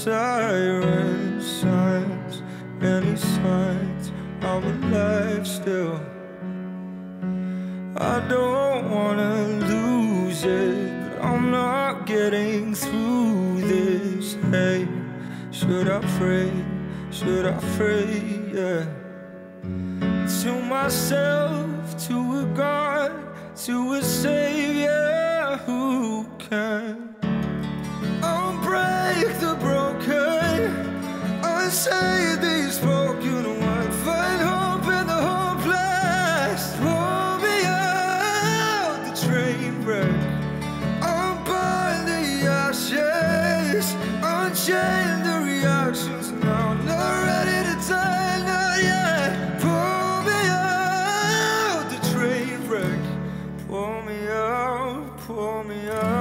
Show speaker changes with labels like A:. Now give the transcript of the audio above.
A: siren signs, any signs I'm alive still. I don't wanna lose it, but I'm not getting through this. Hey, should I pray? Should I pray? Yeah. To myself, to a God, to a Savior who can unbreak the broken, unsay these broken ones, find hope in the hopeless. Pull me out the train wreck, unbind the ashes, unchain the reactions. Now not ready to die, not yet. Pull me out the train wreck, pull me out, pull me out.